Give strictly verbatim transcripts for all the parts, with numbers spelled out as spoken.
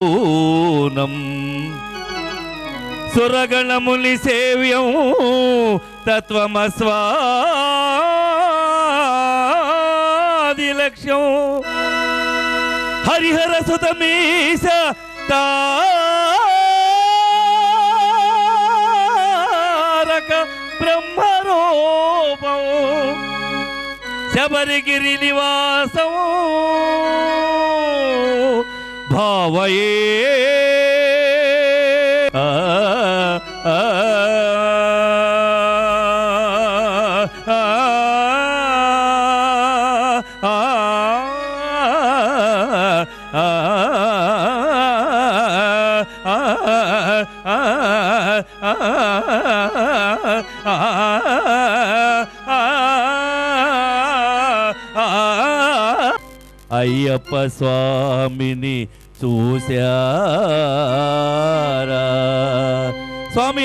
ఊనం సురగణముని సేవ్యం తత్వమస్వాది లక్ష్యం హరిహర సుతమీశ తారక బ్రహ్మరూపం శబరిగిరి నివాసం భావయే ఆ ఆ అయ్యప్ప స్వామిని చూశారా స్వామి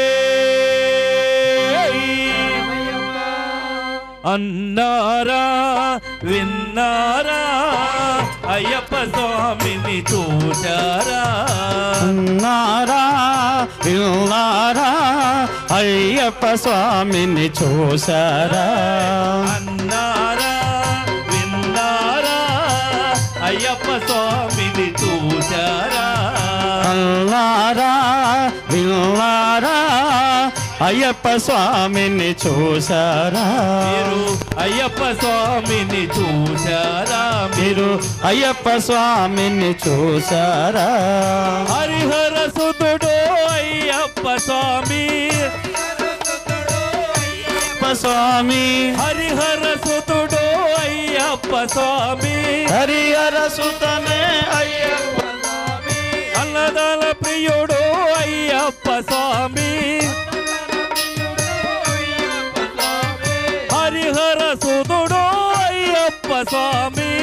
అన్నారా విన్నారా అయ్యప్ప స్వామిని చూశారా అన్నారా విన్నారా అయ్యప్ప స్వామిని చూశారా అన్నారా విన్నారా అయ్యప్ప స్వామిని చూశారా అన్నారా విన్నారా అయ్యప్ప స్వామిని చూశారా మీరు అయ్యప్ప స్వామిని చూశారా మీరు అయ్యప్ప స్వామిని చూశారా హరిహర సుతుడు అయ్యప్ప స్వామి స్వామి హరిహర సుతుడు అయ్యప్ప స్వామి హరిహర సుతనే అయ్యప్ప స్వామి అన్నదాన ప్రియుడు అయ్యప్ప స్వామి హరిహర సుతుడు అయ్యప్ప స్వామి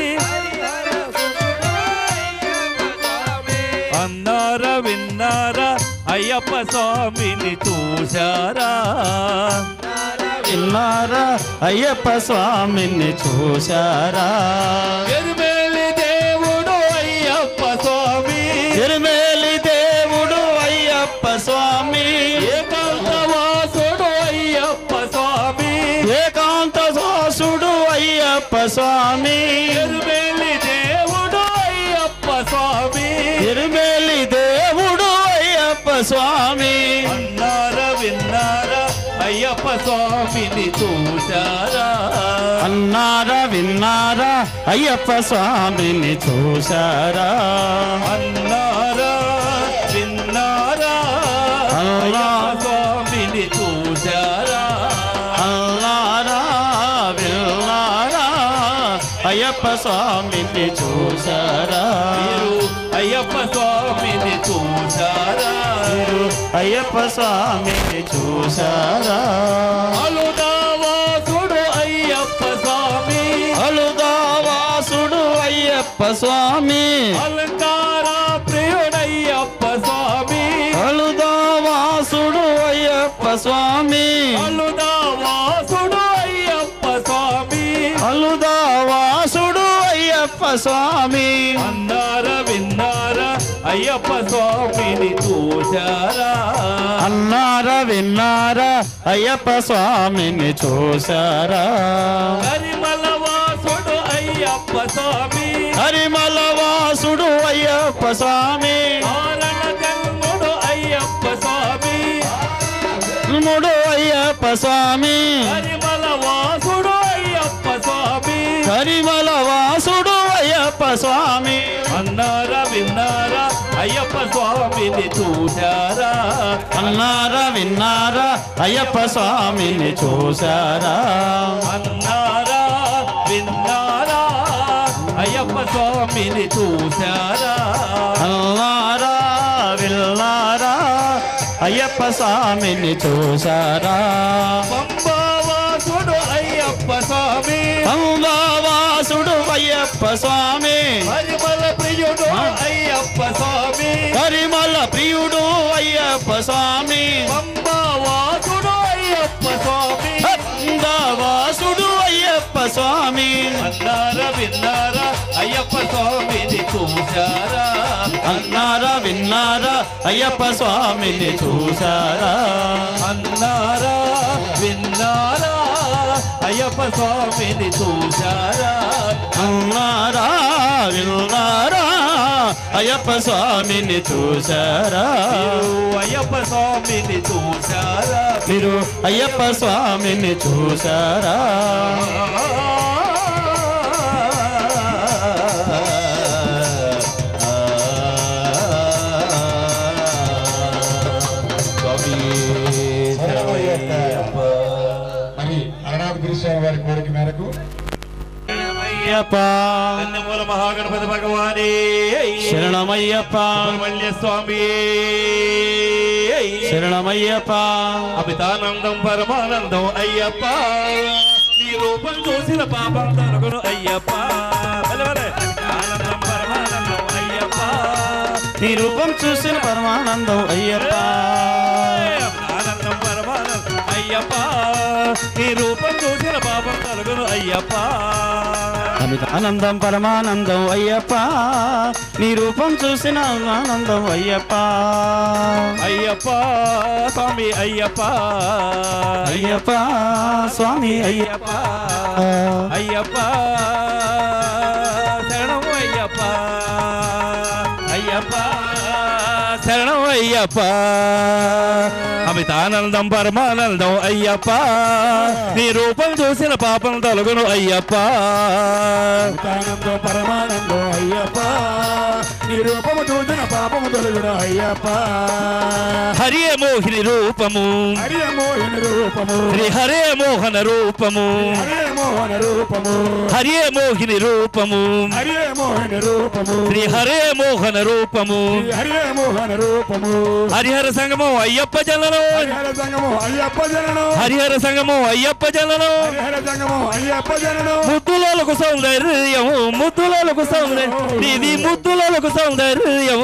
అన్నారా విన్నారా అయ్యప్ప స్వామిని చూశారా విన్నారా అయ్యప్ప స్వామిని చూశారా ఎరుమేలి దేవుడు అయ్యప్ప స్వామి ఎరుమేలి దేవుడు అయ్యప్ప స్వామి ఏకాంత వాసుడు అయ్యప్ప స్వామి ఏకాంత వాసుడు అయ్యప్ప స్వామి ఎరుమేలి దేవుడు అయ్యప్ప స్వామి ఎరుమేలి దేవుడు అయ్యప్ప స్వామి అన్నారా విన్నారా అయ్యప్ప స్వామిని చూశారా అన్నారా విన్నారా అయ్యప్ప స్వామిని చూశారా అన్నారా విన్నారా అయ్యప్ప స్వామిని చూశారా అన్నారా విన్నారా అయ్యప్ప స్వామిని చూశారా మీరు అయ్యప్ప స్వామిని చూశారా మీరు అయ్యప్ప స్వామిని చూశారా అలుదావాసుడు అయ్యప్ప స్వామి అలుదావాసుడు అయ్యప్ప స్వామి అలంకార ప్రియుడయ్యప్ప స్వామి అలుదావాసుడు అయ్యప్ప స్వామి అలుదావాసుడు అయ్యప్ప స్వామి అలుదావాసుడు అయ్యప్ప స్వామి అన్నారా విన్నారా అయ్యప్ప స్వామిని చూశారా అన్నారా విన్నారా అయ్యప్ప స్వామిని చూశారా హరిమల వాసుడు అయ్యప్ప స్వామి హరిమల వాసుడు అయ్యప్ప స్వామి ఆరణ జన్ముడు అయ్యప్ప స్వామి ముడు అయ్యప్ప స్వామి హరిమల వాసుడు అయ్యప్ప స్వామి హరిమల వాసుడు అయ్యప్ప స్వామి అన్నారా విన్నారా అయ్యప్ప స్వామిని చూశారా అన్నారా విన్నారా అయ్యప్ప స్వామిని చూశారా అన్నారా విన్నారా అయ్యప్ప స్వామిని చూశారా అన్నారా విన్నారా అయ్యప్ప స్వామిని చూశారా పంబావాసుడు అయ్యప్ప స్వామి అంబావాసుడు అయ్యప్ప స్వామి హరిమల ప్రియుడు అయ్యప్ప స్వామి హరిమల ప్రియుడు అయ్యప్ప స్వామి పంబావాసుడు అయ్యప్ప స్వామి అంబావాసుడు అయ్యప్ప స్వామి అన్నారా విన్నారా అయ్యప్ప స్వామిని చూశారా అన్నారా విన్నారా అయ్యప్ప స్వామిని చూసారా అన్నారా విన్నారా అయ్యప్ప స్వామిని చూశారా అన్నారా విన్నారా అయ్యప్ప స్వామిని చూసారా అయ్యప్ప స్వామిని చూశారా మీరు అయ్యప్ప స్వామిని చూసారా వారి కోరిక మేరకు అయ్యప్ప మూల మహాగణపతి భగవానే శరణమయ్యప్ప సుబ్రహ్మణ్య స్వామి శరణమయ్యప్ప అమితానందం పరమానందం అయ్యప్ప నీ రూపం చూసిన పాపం తొలగును అయ్యప్ప ఆనందం పరమానందం అయ్యప్ప నీ రూపం చూసిన పరమానందం అయ్యప్ప ఆనందం పరమానందం అయ్యప్ప నీ రూపం చూసిన పాపం తొలగును అయ్యప్ప అమిత ఆనందం పరమానందం అయ్యప్ప నీ రూపం చూసిన ఆనందం అయ్యప్ప అయ్యప్ప స్వామి అయ్యప్ప అయ్యప్ప స్వామి అయ్యప్ప అయ్యప్ప శరణం అయ్యప్ప అయ్యప్ప శరణం అయ్యప్ప అమితానందం పరమానందం అయ్యప్ప నీ రూపం చూసిన పాపం తొలగును అయ్యప్ప అమితానందం పరమానందం అయ్యప్ప నీ రూపము చూసిన పాపము తొలగును అయ్యప్ప హరే మోహిని రూపము హరే మోహిని రూపము శ్రీ హరే మోహన రూపము హరే మోహన రూపము హరే మోహిని రూపము హరే మోహిని రూపము శ్రీ హరే మోహన రూపము హరే మోహన రూపము హరిహర సంగమం అయ్యప్ప జననం హరిహర సంగము అయ్యప్ప జననం హరిహర సంగమం అయ్యప్ప జననం హరిహర సంగము అయ్యప్ప జననం ముద్దులకు సౌందర్యం ముద్దులకు సౌందర్యం ఇది ముద్దులకు సౌందర్యం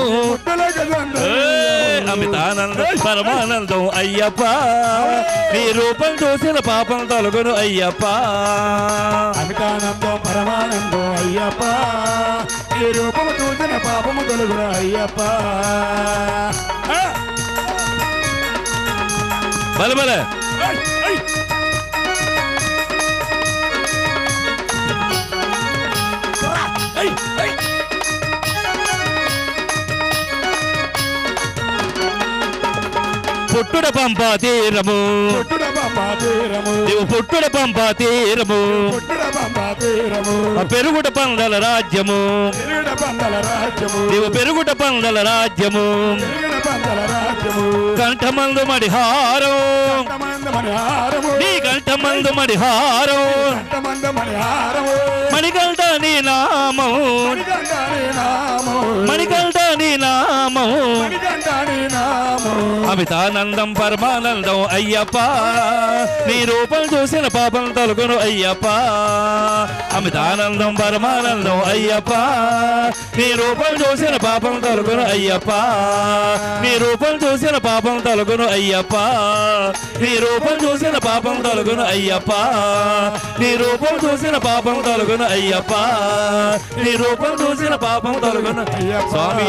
అమితానందం పరమానందం అయ్యప్ప నీ రూపం చూసిన పాపం తొలగును అయ్యప్ప అమితానందం పరమానందం అయ్యప్ప నీ రూపము చూసిన పాపము తొలగును అయ్యప్ప బలబల పుట్టుడ పంపా తీరము పుట్టుడ పంపా తీరము నీవు పుట్టుడ పంపా తీరము పుట్టుడ పంపా తీరము పెరుగుట పందల రాజ్యము పెరుగుడ పందల రాజ్యము నీవు పెరుగుట పందల రాజ్యము పెరుగుడ పందల రాజ్యము కంఠమందు మడిహారం కంఠమంద మణిహారము నీ కంఠమందు మడిహారం కంఠమంద మణిహారము మణికంఠ నీ నామం మణికంఠాని నామము మణికంఠ నీ నామం మణికంఠాని నామము అమితానందం పరమానందం అయ్యప్ప నీ రూపం చూసిన పాపం తొలగును అయ్యప్ప అమితానందం పరమానందం అయ్యప్ప నీ రూపం చూసిన పాపం తొలగును అయ్యప్ప నీ రూపం చూసిన పాపం తొలగును అయ్యప్ప నీ రూపం చూసిన పాపం తొలగును అయ్యప్ప నీ రూపం చూసిన పాపం తొలగును అయ్యప్ప నీ రూపం చూసిన పాపం తొలగును స్వామి.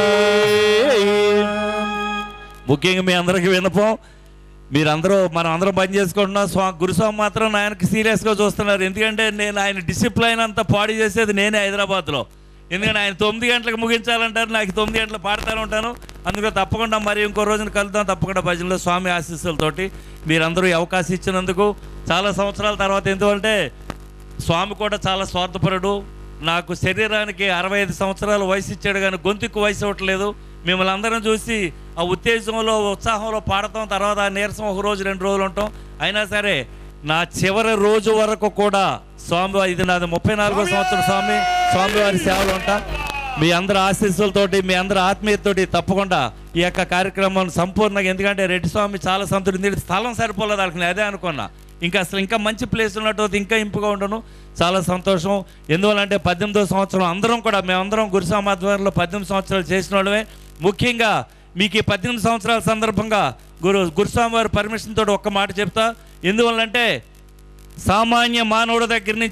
ముఖ్యంగా మీ అందరికీ వినపం, మీరందరూ మనం అందరం పని చేసుకుంటున్నాం. స్వా గురుస్వామి మాత్రం ఆయనకి సీరియస్గా చూస్తున్నారు. ఎందుకంటే నేను ఆయన డిసిప్లైన్ అంతా పాడు చేసేది నేనే హైదరాబాద్లో. ఎందుకంటే ఆయన తొమ్మిది గంటలకు ముగించాలంటారు, నాకు తొమ్మిది గంటలకు పాడుతూనే ఉంటాను. అందుకే తప్పకుండా మరి ఇంకో రోజున కలుద్దాం తప్పకుండా భజనలో స్వామి ఆశీస్సులతోటి. మీరందరూ ఈ అవకాశం ఇచ్చినందుకు చాలా సంవత్సరాల తర్వాత, ఎందుకంటే స్వామి కూడా చాలా స్వార్థపరుడు. నాకు శరీరానికి అరవై ఐదు సంవత్సరాలు వయసు ఇచ్చాడు కానీ గొంతుకు వయసు ఇవ్వట్లేదు. మిమ్మల్ని అందరం చూసి ఆ ఉత్తేజంలో ఉత్సాహంలో పాడతాం, తర్వాత ఆ నీరసం ఒక రోజు రెండు రోజులు ఉంటాం. అయినా సరే నా చివరి రోజు వరకు కూడా స్వామి, ఇది నాది ముప్పై నాలుగో సంవత్సరం స్వామి స్వామివారి సేవలు ఉంటా. మీ అందరి ఆశీస్సులతోటి, మీ అందరి ఆత్మీయతతోటి తప్పకుండా ఈ యొక్క కార్యక్రమం సంపూర్ణంగా, ఎందుకంటే రెడ్డి స్వామి చాలా సంతృప్తి, స్థలం సరిపోలేదు వాళ్ళకి, నేను అదే అనుకున్నా. ఇంకా అసలు ఇంకా మంచి ప్లేస్ ఉన్నట్టు ఇంకా ఇంపుగా ఉండను. చాలా సంతోషం. ఎందువల్లంటే పద్దెనిమిదో సంవత్సరం అందరం కూడా మేమందరం గురుస్వామి ఆధ్వర్యంలో పద్దెనిమిది సంవత్సరాలు చేసిన వాళ్ళమే. ముఖ్యంగా మీకు ఈ పద్దెనిమిది సంవత్సరాల సందర్భంగా గురు గురుస్వామి వారి పర్మిషన్ తోటి ఒక్క మాట చెప్తా. ఎందువల్లంటే సామాన్య మానవుడి దగ్గర నుంచి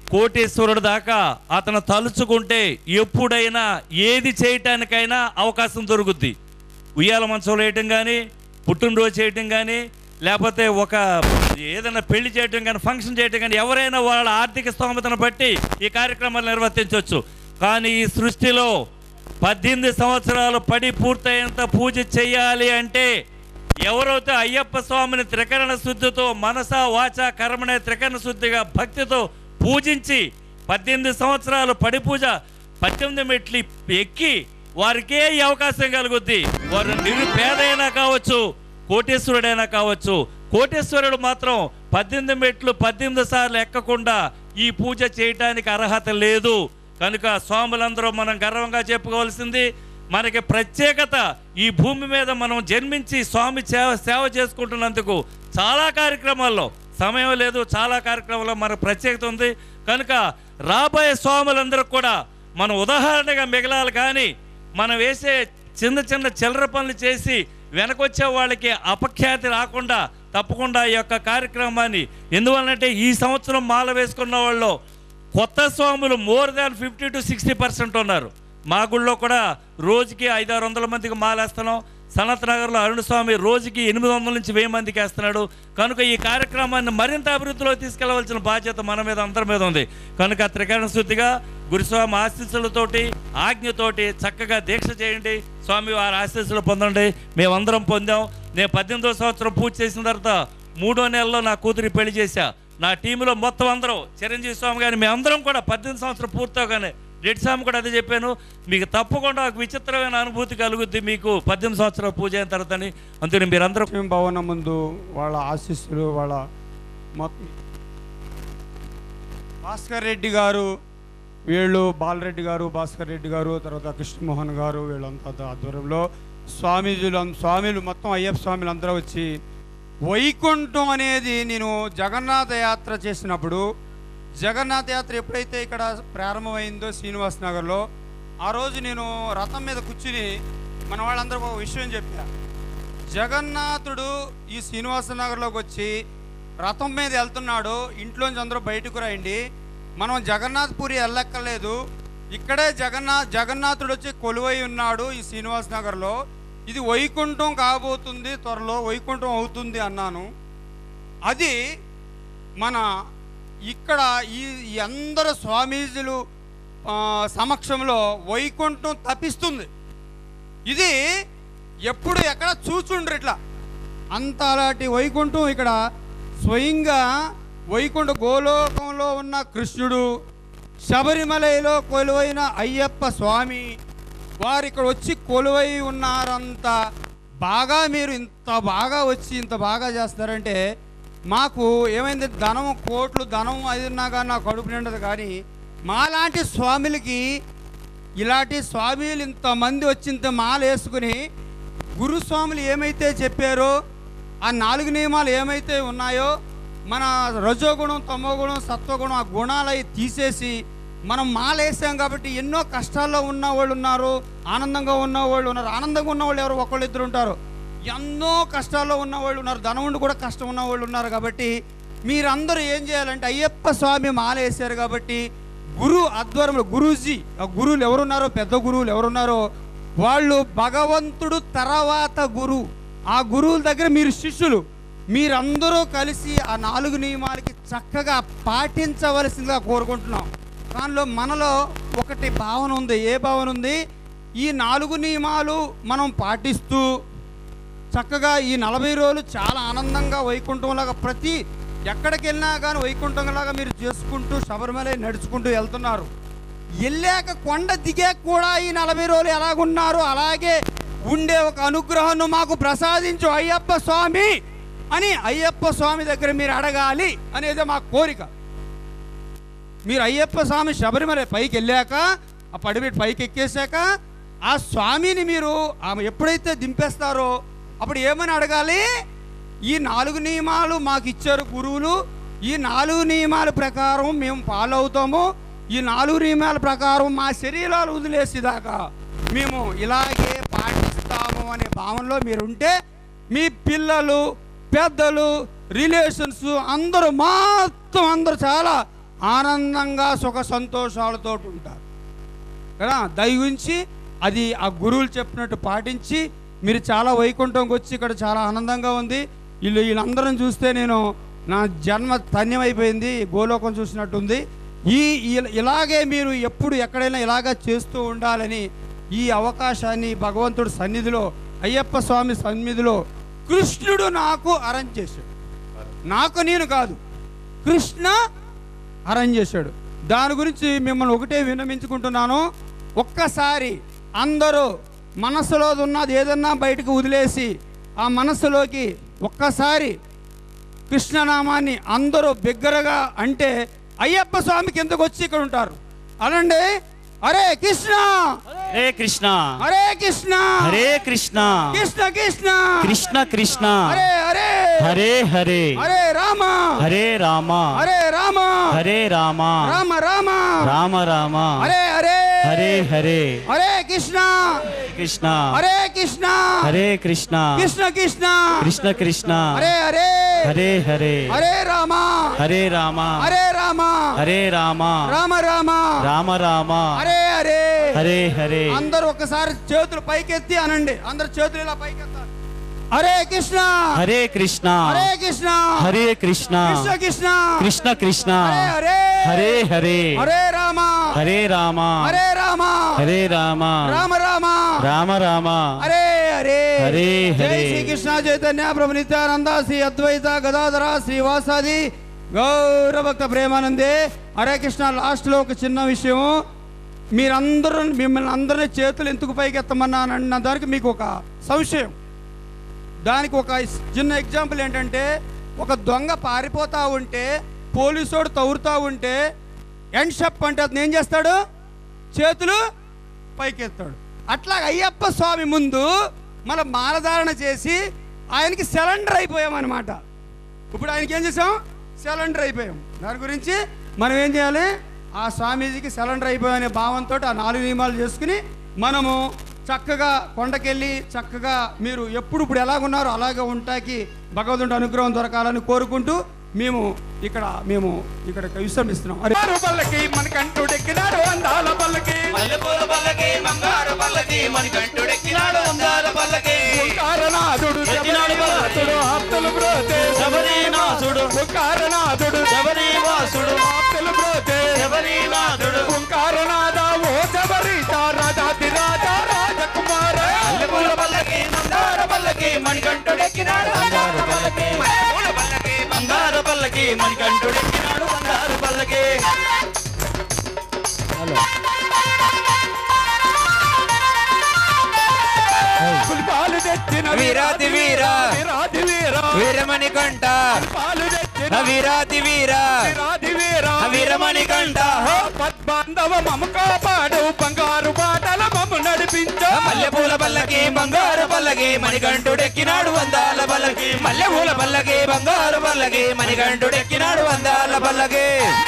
కోటేశ్వరుడు దాకా అతను తలుచుకుంటే ఎప్పుడైనా ఏది చేయటానికైనా అవకాశం దొరుకుద్ది. ఉయ్యాల మంచంలో వేయటం కానీ, పుట్టినరోజు చేయటం కానీ, లేకపోతే ఒక ఏదైనా పెళ్లి చేయటం కానీ, ఫంక్షన్ చేయటం కానీ, ఎవరైనా వాళ్ళ ఆర్థిక స్తోమతను బట్టి ఈ కార్యక్రమాలు నిర్వర్తించవచ్చు. కానీ ఈ సృష్టిలో పద్దెనిమిది సంవత్సరాలు పడి పూర్తయ్యేంత పూజ చేయాలి అంటే ఎవరైతే అయ్యప్ప స్వామిని త్రికరణ శుద్ధితో మనస వాచ కర్మనే త్రికరణ శుద్ధిగా భక్తితో పూజించి పద్దెనిమిది సంవత్సరాలు పడి పూజ పద్దెనిమిది మెట్లు ఎక్కి వారికే ఈ అవకాశం కలుగుద్ది. వారు నిరుపేదైనా కావచ్చు, కోటేశ్వరుడైనా కావచ్చు. కోటేశ్వరుడు మాత్రం పద్దెనిమిది మెట్లు పద్దెనిమిది సార్లు ఎక్కకుండా ఈ పూజ చేయటానికి అర్హత లేదు. కనుక స్వాములందరూ మనం గర్వంగా చెప్పుకోవాల్సింది, మనకి ప్రత్యేకత ఈ భూమి మీద మనం జన్మించి స్వామి సేవ సేవ చేసుకుంటున్నందుకు చాలా కార్యక్రమాల్లో సమయం లేదు, చాలా కార్యక్రమాల్లో మనకు ప్రత్యేకత ఉంది. కనుక రాబోయే స్వాములందరూ కూడా మనం ఉదాహరణగా మిగలాలి. కానీ మనం వేసే చిన్న చిన్న చిల్లర పనులు చేసి వెనకొచ్చే వాళ్ళకి అపఖ్యాతి రాకుండా తప్పకుండా ఈ యొక్క కార్యక్రమాన్ని, ఎందువల్లంటే ఈ సంవత్సరం మాల వేసుకున్న వాళ్ళు కొత్త స్వాములు more than fifty to sixty percent ఉన్నారు. మా గుళ్ళో కూడా రోజుకి ఐదారు వందల మందికి మాలేస్తున్నాం. సనత్ నగర్లో అరుణ స్వామి రోజుకి ఎనిమిది వందల నుంచి వెయ్యి మందికి వేస్తున్నాడు. కనుక ఈ కార్యక్రమాన్ని మరింత అభివృద్ధిలో తీసుకెళ్లవలసిన బాధ్యత మన మీద అందరి మీద ఉంది. కనుక త్రికరణ శుద్ధిగా గురుస్వామి ఆశీస్సులతోటి ఆజ్ఞతోటి చక్కగా దీక్ష చేయండి, స్వామి వారి ఆశీస్సులు పొందండి. మేమందరం పొందాం. నేను పద్దెనిమిదో సంవత్సరం పూజ చేసిన తర్వాత మూడో నెలలో నా కూతురి పెళ్లి చేశా. నా టీంలో మొత్తం అందరూ చిరంజీవి స్వామి కానీ మేమందరం కూడా పద్దెనిమిది సంవత్సరం పూర్తవగానే రెడ్డి స్వామి కూడా అదే చెప్పాను, మీకు తప్పకుండా ఒక విచిత్రమైన అనుభూతి కలుగుద్ది మీకు పద్దెనిమిది సంవత్సరాల పూజ అయిన తర్వాత అని. అందుకని మీరందరూ భవనం ముందు వాళ్ళ ఆశీస్సులు, వాళ్ళ మొత్తం భాస్కర్ రెడ్డి గారు, వీళ్ళు బాలరెడ్డి గారు, భాస్కర్ రెడ్డి గారు, తర్వాత కృష్ణమోహన్ గారు, వీళ్ళంతా ఆధ్వర్యంలో స్వామీజులు స్వామిలు మొత్తం అయ్యప్ప స్వామిలు అందరూ వచ్చి వైకుంఠం అనేది, నేను జగన్నాథ యాత్ర చేసినప్పుడు జగన్నాథ యాత్ర ఎప్పుడైతే ఇక్కడ ప్రారంభమైందో శ్రీనివాస్ నగర్లో, ఆ రోజు నేను రథం మీద కూర్చుని మన వాళ్ళందరూ ఒక విషయం చెప్పా. జగన్నాథుడు ఈ శ్రీనివాస నగర్లోకి వచ్చి రథం మీద వెళ్తున్నాడు, ఇంట్లోంచి అందరూ బయటకు రాయండి, మనం జగన్నాథ్పురి వెళ్ళక్కర్లేదు, ఇక్కడే జగన్నాథ్ జగన్నాథుడు వచ్చి కొలువై ఉన్నాడు ఈ శ్రీనివాస్ నగర్లో, ఇది వైకుంఠం కాబోతుంది, త్వరలో వైకుంఠం అవుతుంది అన్నాను. అది మన ఇక్కడ ఈ అందరు స్వామీజీలు సమక్షంలో వైకుంఠం తప్పిస్తుంది. ఇది ఎప్పుడు ఎక్కడ చూచుండ్రు ఇట్లా అంత అలాంటి వైకుంఠం ఇక్కడ స్వయంగా వైకుంఠ గోలోకంలో ఉన్న కృష్ణుడు, శబరిమలలో కొలువైన అయ్యప్ప స్వామి వారు ఇక్కడ వచ్చి కొలువై ఉన్నారంత బాగా. మీరు ఇంత బాగా వచ్చి ఇంత బాగా చేస్తారంటే మాకు ఏమైంది, ధనం కోట్లు ధనం అది ఉన్నా కానీ నాకు కడుపు నిండదు. కానీ మాలాంటి స్వామిలకి ఇలాంటి స్వామిలు ఇంతమంది వచ్చి ఇంత మాల వేసుకుని గురుస్వాములు ఏమైతే చెప్పారో ఆ నాలుగు నియమాలు ఏమైతే ఉన్నాయో, మన రజోగుణం తమోగుణం సత్వగుణం ఆ గుణాలు అవి తీసేసి మనం మాల వేసాం కాబట్టి ఎన్నో కష్టాల్లో ఉన్న వాళ్ళు ఉన్నారు, ఆనందంగా ఉన్న వాళ్ళు ఉన్నారు. ఆనందంగా ఉన్న వాళ్ళు ఎవరు ఒకళ్ళు ఇద్దరు ఉంటారు, ఎన్నో కష్టాల్లో ఉన్న వాళ్ళు ఉన్నారు, ధనం ఉండి కూడా కష్టం ఉన్న వాళ్ళు ఉన్నారు. కాబట్టి మీరందరూ ఏం చేయాలంటే అయ్యప్ప స్వామి మాల వేశారు కాబట్టి గురు ఆధ్వర్యంలో గురూజీ ఆ గురువులు ఎవరున్నారో, పెద్ద గురువులు ఎవరున్నారో వాళ్ళు భగవంతుడు తర్వాత గురువు, ఆ గురువుల దగ్గర మీరు శిష్యులు, మీరందరూ కలిసి ఆ నాలుగు నియమాలకి చక్కగా పాటించవలసిందిగా కోరుకుంటున్నాం. దానిలో మనలో ఒకటి భావన ఉంది. ఏ భావన ఉంది? ఈ నాలుగు నియమాలు మనం పాటిస్తూ చక్కగా ఈ నలభై రోజులు చాలా ఆనందంగా వైకుంఠంలాగా ప్రతి ఎక్కడికి వెళ్ళినా కానీ వైకుంఠంలాగా మీరు చేసుకుంటూ శబరిమల నడుచుకుంటూ వెళ్తున్నారు. వెళ్ళాక కొండ దిగాక కూడా ఈ నలభై రోజులు ఎలాగున్నారు అలాగే ఉండే ఒక అనుగ్రహాన్ని మాకు ప్రసాదించు అయ్యప్ప స్వామి అని అయ్యప్ప స్వామి దగ్గర మీరు అడగాలి అనేది మా కోరిక. మీరు అయ్యప్ప స్వామి శబరిమల పైకి వెళ్ళాక ఆ పడిబెట్టి పైకి ఎక్కేశాక ఆ స్వామిని మీరు ఆమె ఎప్పుడైతే దింపేస్తారో అప్పుడు ఏమని అడగాలి? ఈ నాలుగు నియమాలు మాకు ఇచ్చారు గురువులు, ఈ నాలుగు నియమాల ప్రకారం మేము ఫాలో అవుతాము, ఈ నాలుగు నియమాల ప్రకారం మా శరీరాలు వదిలేసేదాకా మేము ఇలాగే పాటిస్తాము అనే భావనలో మీరు ఉంటే మీ పిల్లలు పెద్దలు రిలేషన్స్ అందరూ మొత్తం అందరూ చాలా ఆనందంగా సుఖ సంతోషాలతో ఉంటారు కదా. దయవుంచి అది ఆ గురువులు చెప్పినట్టు పాటించి మీరు చాలా వైకుంఠంకి వచ్చి ఇక్కడ చాలా ఆనందంగా ఉంది. వీళ్ళు వీళ్ళందరం చూస్తే నేను నా జన్మ ధన్యమైపోయింది, గోలోకం చూసినట్టుంది. ఈ ఇలాగే మీరు ఎప్పుడు ఎక్కడైనా ఇలాగా చేస్తూ ఉండాలని ఈ అవకాశాన్ని భగవంతుడు సన్నిధిలో, అయ్యప్ప స్వామి సన్నిధిలో కృష్ణుడు నాకు అరేంజ్ చేశాడు. నాకు నేను కాదు, కృష్ణ అరేంజ్ చేశాడు. దాని గురించి మిమ్మల్ని ఒకటే విన్నమించుకుంటున్నాను. ఒక్కసారి అందరూ మనసులో ఉన్నది ఏదన్నా బయటకు వదిలేసి ఆ మనసులోకి ఒక్కసారి కృష్ణనామాన్ని అందరూ బిగ్గరగా అంటే అయ్యప్ప స్వామికి ఎందుకు వచ్చి ఇక్కడ ఉంటారు అనండి. హరే కృష్ణ హరే కృష్ణ హరే కృష్ణ హరే కృష్ణ కృష్ణ కృష్ణ కృష్ణ కృష్ణ హరే హరే హరే హరే హరే రామ హరే రామ హరే రామ హరే రామ రామ రామ రామ రామ హరే హరే హరే హరే హరే కృష్ణ కృష్ణ హరే కృష్ణ హరే కృష్ణ కృష్ణ కృష్ణ కృష్ణ కృష్ణ హరే హరే హరే హరే హరే రామ హరే రామ హరే రామ హరే రామ రామ రామ రామ రామ హరే హరే హరే హరే. అందరూ ఒకసారి చేతులు పైకెత్తి అనండి. అందరు చేతులు ఇలా పైకెత్తారు. హరే కృష్ణ హరే కృష్ణ హరే కృష్ణ హరే కృష్ణ కృష్ణ కృష్ణ కృష్ణ కృష్ణ హరే హరే హరే హరే హరే రామ హరే రామ హరే రామ హరే రామ రామ రామ రామ రామ హరే హరే హరే జై హరే. శ్రీకృష్ణ చైతన్య ప్రభు నిత్యానంద శ్రీ అద్వైత గదాధర శ్రీవాసాది గౌరభక్త ప్రేమానందే. హరే కృష్ణ. లాస్ట్లో ఒక చిన్న విషయం, మీరందరూ మిమ్మల్ని అందరినీ చేతులు ఎందుకు పైకి ఎత్తమన్నాను అన్న దానికి మీకు ఒక సంశయం. దానికి ఒక చిన్న ఎగ్జాంపుల్ ఏంటంటే, ఒక దొంగ పారిపోతూ ఉంటే పోలీసోడు తవ్వుతూ ఉంటే ఎండ్ షప్ అంటే అతను ఏం చేస్తాడు? చేతులు పైకెత్తాడు. అట్లా అయ్యప్ప స్వామి ముందు మన మాలధారణ చేసి ఆయనకి సరెండర్ అయిపోయామన్నమాట. ఇప్పుడు ఆయనకి ఏం చేసాం? సరెండర్ అయిపోయాం. దాని గురించి మనం ఏం చేయాలి? ఆ స్వామీజీకి సరెండర్ అయిపోయామనే భావంతో ఆ నాలుగు నియమాలు చేసుకుని మనము చక్కగా కొండకెళ్ళి చక్కగా మీరు ఎప్పుడు ఇప్పుడు ఎలాగున్నారో అలాగే ఉంటాకి భగవంతుడి అనుగ్రహం దొరకాలని కోరుకుంటూ మేము ఇక్కడ మేము ఇక్కడ విశ్రమిస్తున్నాం. పల్లకి మనకంటుడెక్కినాడు అందాల పల్లకి, మల్లెపూల పల్లకి మంగారు పల్లకి మణికంఠుడెక్కినాడు అందాల పల్లకి. కారణాథుడు శబరీనాథుడు ఆప్తులు బ్రోతే శబరీనాథుడు కారణాథుడు శబరీవాసుడు ఆప్తులు బ్రోతే శబరీనాథుడు కారణాథ ఓ శబరీత రాజాది రాజా రాజకుమార. మల్లెపూల పల్లకి మంగారు పల్లకి మణికంఠుడెక్కినాడు అందాల పల్లకి. మల్లెపూల పల్లకి మంగారు పల్లకి మణికంఠుడెక్కినాడు అందాల పల్లకి. పాలు తెచ్చిన వీరాది వీరా వీరాది వీరా వీరమణి కంట పాలు తెచ్చిన వీరాది వీరా వీరాది వీరా వీరమణి కంట పద్బాంధవ మము కాపాడు బంగారు బాటల మమ్ము నడిపించు. మల్లెపూల పల్లకి బంగారు పల్లకి మణికంఠుడెక్కినాడు అందాల పల్లకి. మల్లెపూల పల్లకి బంగారు పల్లకి మణికంఠుడెక్కినాడు అందాల పల్లకి.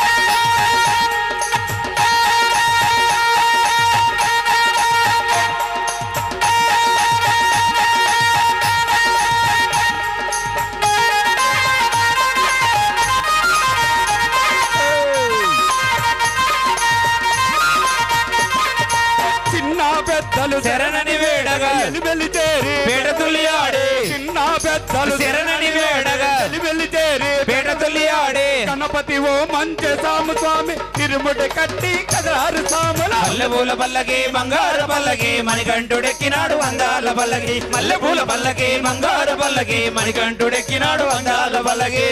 చిన్న పెద్దలు శరణని వేడగా వెలివెల్లి తేరి పేట తుల్లి ఆడే. చిన్న పెద్దలు శరణని వేడగా వెలివెల్లి తేరి పేట తుల్లి ఆడే. గణపతి ఓ మంచి సాము స్వామి తిరుముడి కట్టి కదారు సాముల. మల్లెపూల పల్లకి బంగారు పల్లకి మణికంఠుడెక్కినాడు అందాల పల్లకి. మల్లెపూల పల్లకి బంగారు పల్లకి మణికంఠుడెక్కినాడు అందాల పల్లకి.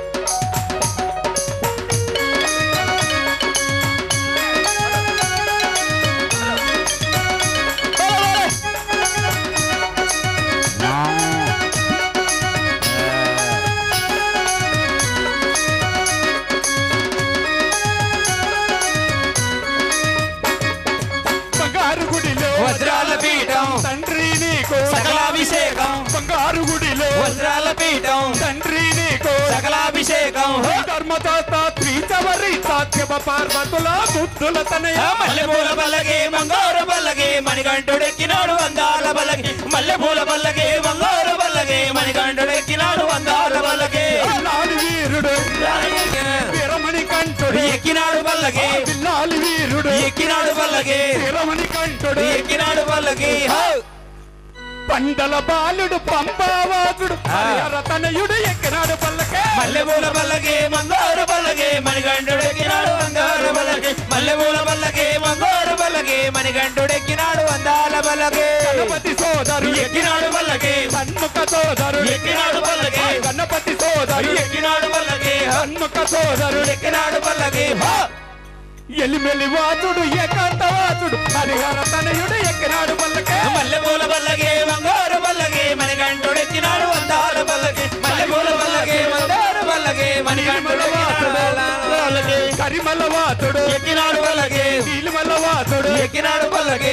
బంగారు గుడిలో వజ్రాల పీఠం తండ్రి నీకు సకలాభిషేకం. బంగారు గుడిలో వజ్రాల పీఠం తండ్రి నీకు సకలాభిషేకం. ధర్మదాత త్రిచవరి సాత్యవ పార్వతుల బుద్ధుల తనయ. మల్లెపూల పల్లకి బంగారు పల్లకి మణికంఠుడెక్కినాడు అందాల పల్లకి. మల్లెపూల పల్లకి బంగారు పల్లకి మణికంఠుడెక్కినాడు అందాల పల్లకి. నాడు వీరుడు వీరమణి కంఠుడు ఎక్కి ఎక్కినాడు పల్లకి పిల్లాలి వీరుడు ఎక్కినాడు పల్లకి వీరమణి కంఠుడు ఎక్కినాడు పల్లకి పండల బాలుడు పంబావాదుడు తనయుడు ఎక్కినాడు పల్లకే మల్లెపూల పల్లకి మంగారు పల్లకి మణికంఠుడు ఎక్కినాడు అంగారు పల్లకి మల్లెపూల పల్లకి మంగారు పల్లకి మణికంఠుడు ఎక్కినాడు అందాల పల్లకి గణపతి సోదరు ఎక్కినాడు పల్లకి సన్ముఖ సోదరు ఎక్కినాడు పల్లకి గణపతి సోదరు ఎక్కినాడు పల్లకి సన్ముఖ సోదరు ఎక్కినాడు పల్లకి ఎలిమెలి వాతుడు ఏకాంతవాతుడు హరిహర తనయుడు ఎక్కినాడు పల్లకే మల్లెపూల పల్లకి మంగారు పల్లకి మణికంఠుడు ఎక్కినాడు అందాల పల్లకి మల్లెపూల పల్లకి మంగారు పల్లకి మణికంఠుడు పల్లకి కరిమల వాతుడు ఎక్కినాడు పల్లకి నీలిమల వాతుడు ఎక్కినాడు పల్లకి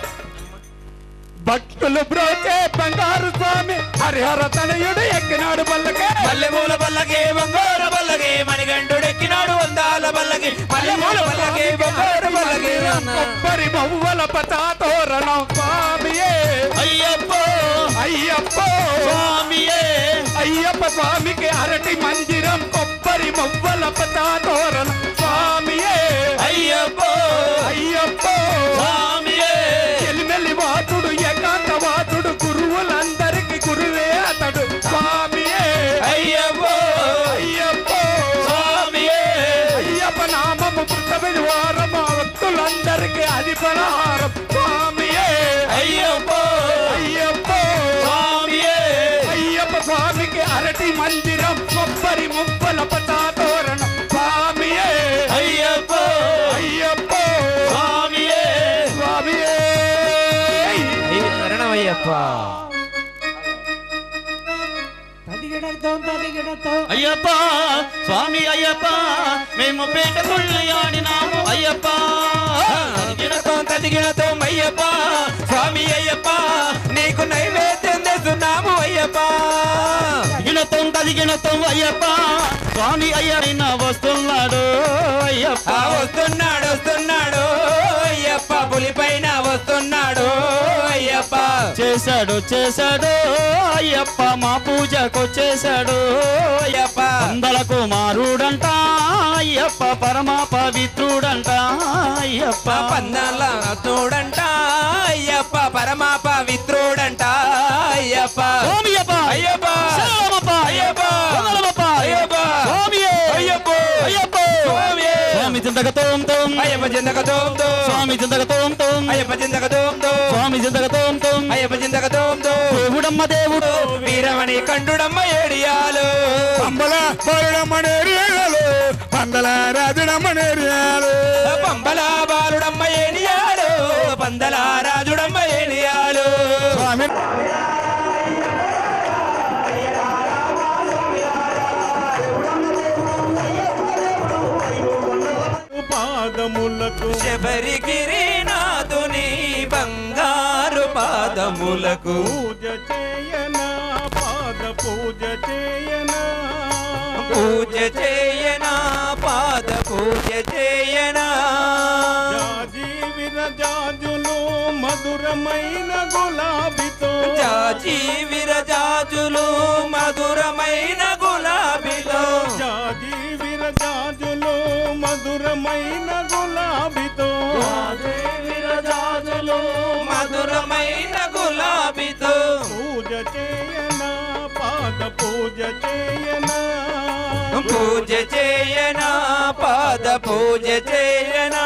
భక్తులు బ్రోచే బంగారు స్వామి హరిహర తనయుడు ఎక్కినాడు పల్లకే మల్లెపూల పల్లకి మంగారు పల్లకి మణికంఠుడు ఎక్కినాడు అందాల పల్లకి మల్లెపూల పల్లకి మంగారు పల్లకి కొబ్బరి మవ్వల పతాతోరణం స్వామియే అయ్యప్ప అయ్యప్ప స్వామియే అయ్యప్ప స్వామికి అరటి మందిరం కొబ్బరి మవ్వల పతాతోరణం స్వామియే అయ్యప్ప అయ్యప్ప స్వామియే ఎలిమెలి వాతుడు ఏకాంతవాతుడు గురువులందరికి గురువే అతడు స్వామియే అయ్యప్ప అయ్యప్ప స్వామియే అయ్యప్ప నామము పుట్టమిది వారము భక్తులందరికి అది పలహారం స్వామియే అయ్యప్ప అయ్యప్ప స్వామియే అయ్యప్ప స్వామికి అరటి మందిరం కొబ్బరి ముప్పల పతాతోరణం స్వామియే అయ్యప్ప అయ్యప్ప స్వామియే స్వామియే శరణమయ్యప్ప అయ్యప్ప స్వామి అయ్యప్ప మేము పేట తుళ్ళి ఆడినాము అయ్యప్ప తదిగినతో తదిగినతో అయ్యప్ప స్వామి అయ్యప్ప నీకు నైవేద్యం తెస్తున్నాము అయ్యప్ప గినతో తదిగినతో అయ్యప్ప స్వామి అయ్యన్న వస్తున్నాడు అయ్యప్ప వస్తున్నాడు వస్తున్నాడు అయ్యప్ప పులిపైన వస్తున్నాడు అయ్యప్ప చేశాడు చేశాడు అయ్యప్ప మా పూజకొచ్చేశాడు అయ్యప్ప అందల కుమారుడంట అయ్యప్ప పరమ పవిత్రుడంట అయ్యప్ప పందల తోడంట అయ్యప్ప పరమ పవిత్రుడంట అయ్యప్ప అయ్యప్ప అయ్యప్ప అయ్యప్ప అయ్యప్ప అయ్యప్ప అయ్యప్ప స్వామి చింతక తోం తోం అయ్యప్ప చింతక తోం తోం స్వామి చింతక తోం తోం అయ్యప్ప చింతక తోం తోం స్వామి చింతక తోం తోం అయ్యప్ప చింతక తోం తోం దేవుడమ్మ దేవుడు వీరమణి కంఠుడమ్మ ఏడియాలు పంబల బాలుడమ్మ నేరియాలు పందల రాజుడమ్మ నేరియాలు పంబల బాలుడమ్మ ఏడియాలు పందల రాజుడమ్మ ఏడియాలు స్వామి పాదములకు శబరిగిరినాథుని బంగారు పాదములకు పూజ చేయనా పాద పూజ చేయనా పూజ చేయనా పాద పూజ చేయనా జాజి విరజాజులు మధురమైన గులాబీతో జాజి విరజాజులు మధురమైన గులాబీలో జాజి విరజాజులు మధురమైన గులాబీతో విరజాజులు మధురమైన గులాబీతో పూజ చేయనా పాద పూజ చేయనా పూజ చేయనా పాద పూజ చేయనా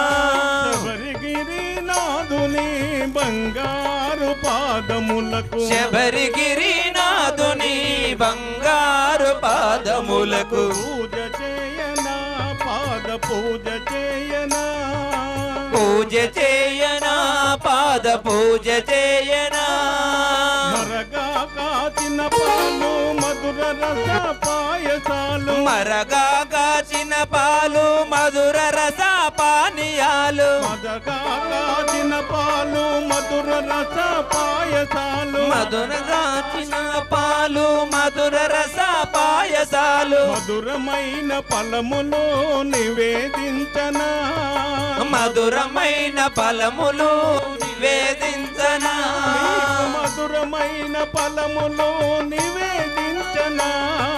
శబరిగిరినాథుని బంగారు పాదములకు శబరిగిరినాథుని బంగారు పాదములకు పూజ చేయనా పాద పూజ చేయనా పూజ చేయనా పాద పూజ చేయనా మరగా కాచిన పాలు మధుర రస పాయసాలు మరగా కాచిన పాలు మధుర రస పానీయాలు మరగా కాచిన పాలు మధుర రస పాయసాలు మధుర కాచిన పాలు మధుర రస పాయసాలు మధురమైన ఫలములు నివేదించనా మధురమైన ఫలములు నివేదించనా మధురమైన ఫలములు నివేదించనా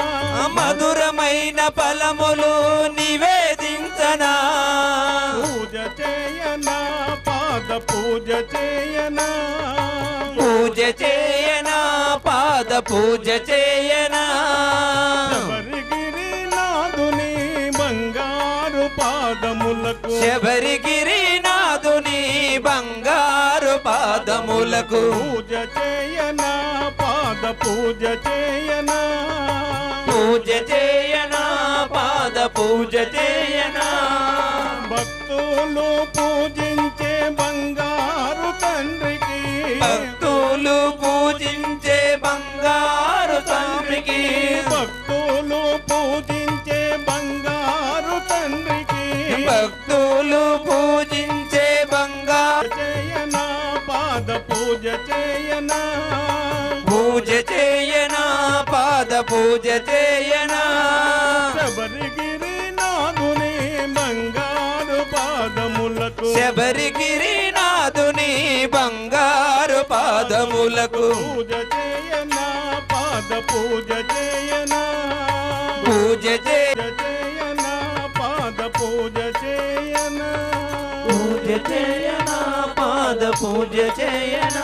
మధురమైన ఫలములు నివేదించనా పూజ చేయనా పాద పూజ చేయనా పూజ చేయనా పాద పూజ చేయనా శబరిగిరి నాదుని బంగారు పాదములకు శబరిగిరి నాదుని బంగారు పాదములకు పూజ చేయనా పాద పూజ చేయనా పూజ చేయనా పాద పూజ చేయనా భక్తులు పూజించే బంగారు తండ్రికి భక్తులు పూజించే బంగారు తండ్రికి భక్తులు పూజించే బంగారు తండ్రికి భక్తులు పూజించే బంగారు చేయనా పాద పూజ చేయనా పూజ చేయనా పాద పూజ చేయనా శబరిగిరి నాదుని బంగారు పాదములకు శబరిగిరి నాదుని బంగారు పాదములకు పూజ చేయనా పాద పూజ చేయనా పూజ చేయ చేయనా పాద పూజ చేయనా పూజ చేయనా పాద పూజ చేయనా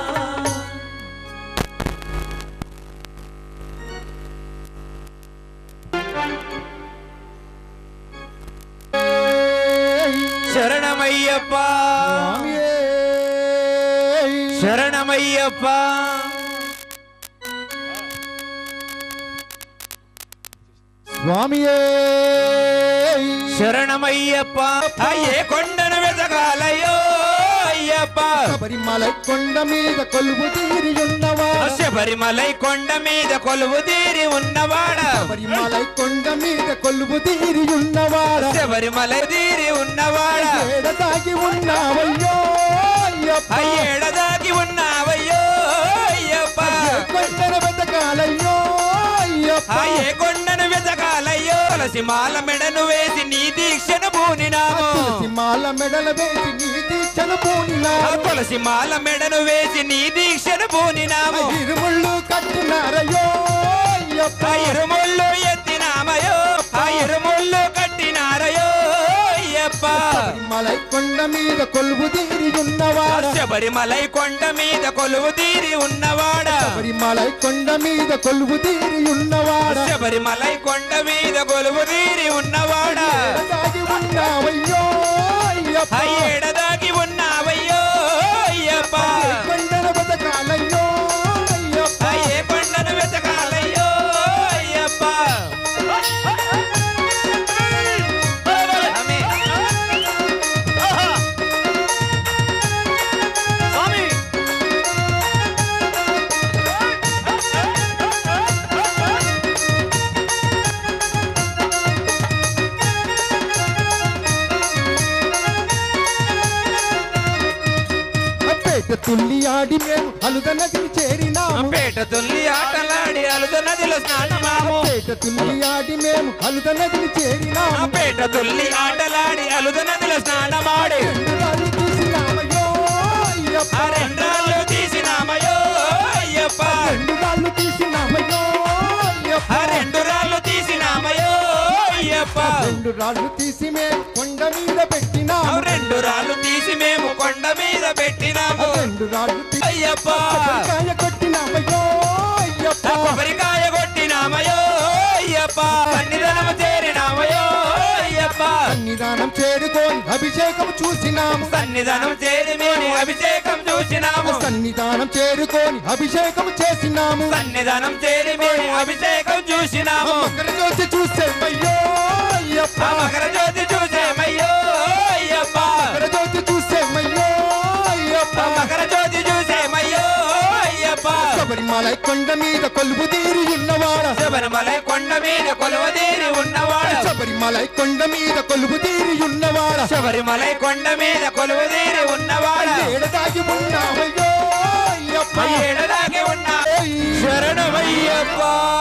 శరణమయ్యప్ప శరణమయ్యప్ప స్వామియే శరణమయ్యప్ప అయ్యే కొండను వెతకాలయ్యో అయ్యప్ప శబరిమలై కొండ మీద కొలువు తీరి ఉన్నవాడ శబరిమలై కొండ మీద కొలువు తీరి ఉన్నవాడ శబరిమలై కొండ మీద కొలువు తీరి ఉన్నవాడ శబరిమలై తీరి ఉన్నవాడ ఏడదాగి ఉన్నావయ్యో అయ్యప్ప అయ్యేడదాగి ఉన్నావయ్యో అయ్యప్ప కొండను వెతకాలయ్యో అయ్యప్ప అయ్యే కొండను వెతకాలయ్యో తులసి మాల మెడను వేసి నీ దీక్షను పూనినాము తులసి మాల మెడల వేసి నీ దీక్షను పూనినాము తులసి మాల మెడను వేసి నీ దీక్షను పూనినాము ఇరుముళ్ళు కట్టినారయ్యో అయ్యప్ప ఇరుముళ్ళు ఎత్తినామయో ఆ ఇరుముళ్ళు కట్టినారయో అయ్యప్ప శబరిమలై కొండ మీద కొలువు తీరి ఉన్నవాడ శబరిమలై కొండ మీద కొలువు తీరి ఉన్నవాడ శబరిమలై కొండ మీద కొలువు తీరి ఉన్నవాడ శబరిమలై కొండ మీద కొలువు తీరి ఉన్నవాడ ఏడదాగి ఉన్నావయ్యో అయ్యప్ప ఏడదాగి ఉన్నావయ్యో అయ్యప్ప కొండను బతకాలయ్యో అయ్యప్ప ఏ కొండను వెతకాలయ్యో అయ్యప్ప ఆమె. పేట తుల్లి ఆడి మేము అలుద నదిని చేరినాము పేట తుల్లి ఆటలాడి అలుద నదిలో స్నానమాము పేట తుల్లి ఆడి మేము అలుద నదిని చేరినాము పేట తుల్లి ఆటలాడి అలుద నదిలో స్నానమాడి రెండురాళ్ళు తీసినామయ్యో అయ్యప్ప ఆ రెండ్రాళ్ళు తీసినామయో అయ్యప్ప రెండు రాళ్ళు తీసినామయ్యో అయ్యప్ప ఆ రెండు రాళ్ళు తీసినామయో అయ్యప్ప రెండు రాళ్ళు తీసి మేము కొండ మీద ఆ పెట్టినాము రెండు రాళ్ళు తీసి మేము కొండ మీద పెట్టినాము రెండు రాళ్ళు తీసి అయ్యప్ప కాయ కొట్టినామయ్యో అయ్యప్ప ఆ కొబ్బరికాయ కొట్టినామయో అయ్యప్ప సన్నిధానము చేరినామయో అయ్యప్ప సన్నిధానం చేరుకొని అభిషేకం చూసినాము సన్నిధానం చేరి మేము అభిషేకం చూసినాము సన్నిధానం చేరుకొని అభిషేకం చేసినాము సన్నిధానం చేరి మేము అభిషేకం చూసినాము మకర జ్యోతి చూసేమయ్యో అయ్యప్ప ఆ మకర జ్యోతి చూసేమయ్యో అయ్యప్ప మకర జ్యోతి చూసేమయ్యో అయ్యప్ప ఆ మకర జ్యోతి చూసేమయ్యో అయ్యప్ప శబరిమలై కొండ మీద కొలువు తీరి ఉన్నవాడ శబరిమలై కొండ మీద కొలువు తీరి ఉన్నవాడ శబరిమలై కొండ మీద కొలువు తీరి ఉన్నవాడ శబరిమలై కొండ మీద కొలువు తీరి ఉన్నవాడ ఏడదాగి ఉన్నావయ్యో అయ్యప్ప ఏడదాగి ఉన్న శరణమయ్యప్ప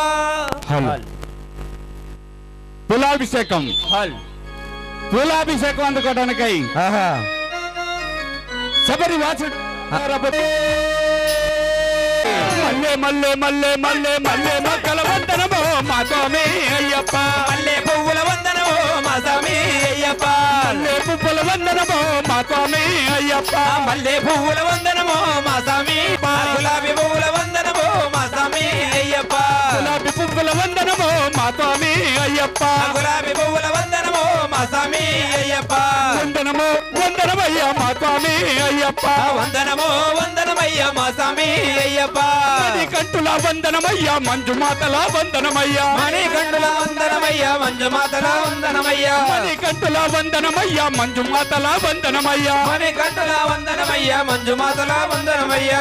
తులాభిషేకం తులాభిషేకం అందుకోవడానికై శబరి వాసుడు మల్లె మల్లె మల్లె మల్లె మల్లె మొక్కల వందనమో మా స్వామి అయ్యప్ప మల్లె పువ్వుల వందనమో మా స్వామి అయ్యప్ప మల్లె పువ్వుల వందనమో మా స్వామి అయ్యప్ప మల్లె పువ్వుల వందనమో మా స్వామి గులాబీ పువ్వుల వందనమో మా స్వామి అయ్యప్ప గులాబీ పువ్వుల వందనమో మా స్వామి అయ్యప్ప గులాబీ పువ్వుల వందనమో మా స్వామి అయ్యప్ప వందనమో వందనమయ్యా మా స్వామి అయ్యప్ప వందనమో వందనమయ్యా మా స్వామి అయ్యప్ప కంటుల వందనమయ్యా మంజు మాతల వందనమయ్యా మణి కంటుల వందనమయ్యా మంజు మాతల వందనమయ్యా మణి కంటుల వందనమయ్యా మంజు మాతల వందనమయ్యా మణి కంటుల వందనమయ్యా మంజు మాతల వందనమయ్యా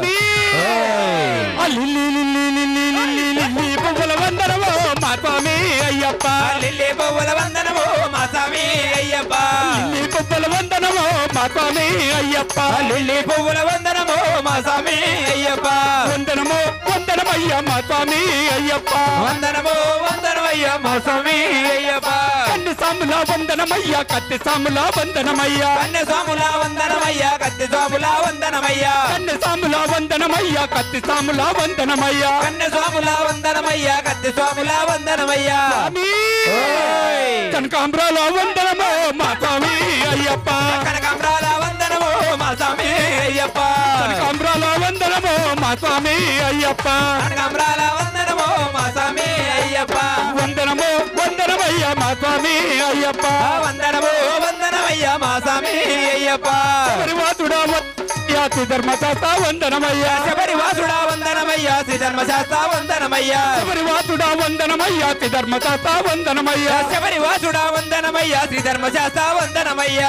పువ్వుల వందనమో మా స్వామి అయ్యప్ప లిల్లీ పువ్వుల వందనమో మా స్వామి అయ్యప్ప లిల్లీ పువ్వుల వందనమో మా స్వామి అయ్యప్ప లిల్లీ పువ్వుల వందనమో మా స్వామి అయ్యప్ప వందనమో వందనమయ్యా మా స్వామి అయ్యప్ప వందనమో వందనమయ్యా మా స్వామి అయ్యప్ప కన్ను సాముల వందనమయ్యా కత్తి సాముల వందనమయ్యా కన్య స్వాముల వందనమయ్యా కత్తి స్వాముల వందనమయ్యా కన్ను సాముల వందనమయ్యా కత్తి సాముల వందనమయ్యా కన్య స్వాముల వందనమయ్యా కత్తి స్వాముల వందనమయ్యా కనకాంబరాల వందనమో మా స్వామి అయ్యప్ప కనకాంబరాల వందనమో మా స్వామి అయ్యప్ప కనకాంబరాల వందనమో మా స్వామి అయ్యప్ప కనకాంబరాల వందనమో మా స్వామి అయ్యప్ప వందనమో వందనమయ్యా మా స్వామి అయ్యప్ప వందనమో వందనమయ్యా మా స్వామి అయ్యప్ప శబరివాసుడా యాతి ధర్మశాస్త్ర వందనమయ్యా శబరివాసుడా వందనమయ్యా శ్రీ ధర్మశాస్త్ర వందనమయ్యా శబరివాసుడా వందనమయ్యా తి ధర్మశాస్త్ర వందనమయ్యా శబరివాసుడా వందనమయ్యా శ్రీ ధర్మశాస్త్ర వందనమయ్యా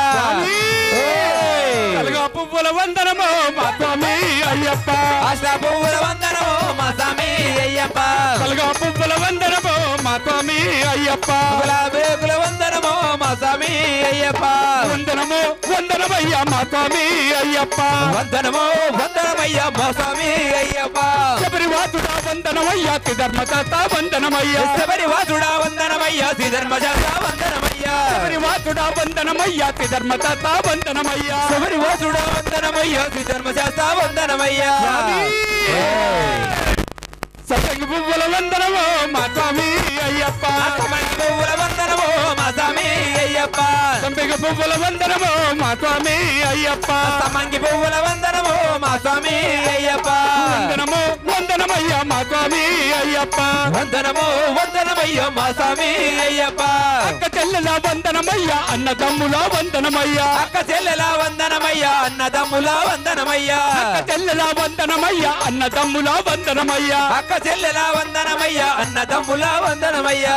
కలగా పువ్వుల వందనమో మా స్వామి అయ్యప్ప అష్ట పువ్వుల వందనమో మా స్వామి అయ్యప్ప కలగా పువ్వుల వందనమో మా స్వామి అయ్యప్ప గులాబీల వందనమో మా స్వామి అయ్యప్ప వందనమో వందనమయ్యా మా స్వామి అయ్యప్ప వందనమో వందనమయ్యా మా స్వామి అయ్యప్ప శబరివాసుడా వందనమయ్యా తి ధర్మశాస్త్ర వందనమయ్యా శబరివాసుడా వందనమయ్యా శ్రీ ధర్మశాస్త్ర వందనమయ్యా శబరివాసుడా వందనమయ్యా తి ధర్మశాస్త్ర వందనమయ్యా శబరివాసుడా వందనమయ్యా శ్రీ ధర్మశాస్త్ర వందనమయ్యా సతంగి పువ్వుల వందనమో మా స్వామి అయ్యప్ప సంపెంగ పువ్వుల వందనమో మా స్వామి అయ్యప్ప సంపెంగ పువ్వుల వందనమో మా స్వామి అయ్యప్ప సమంగి పువ్వుల వందనమో మా స్వామి అయ్యప్ప వందనమో వందనమయ్యా మా స్వామి అయ్యప్ప వందనమో వందనమయ్యా మా స్వామి అయ్యప్ప అక్క చెల్లెల వందనమయ్యా అన్నదమ్ముల వందనమయ్యా అక్క చెల్లెల వందనమయ్యా అన్నదమ్ముల వందనమయ్యా అక్క చెల్లెల వందనమయ్యా అన్నదమ్ముల వందనమయ్యా అక్క చెల్లెల వందనమయ్యా అన్నదమ్ముల వందనమయ్యా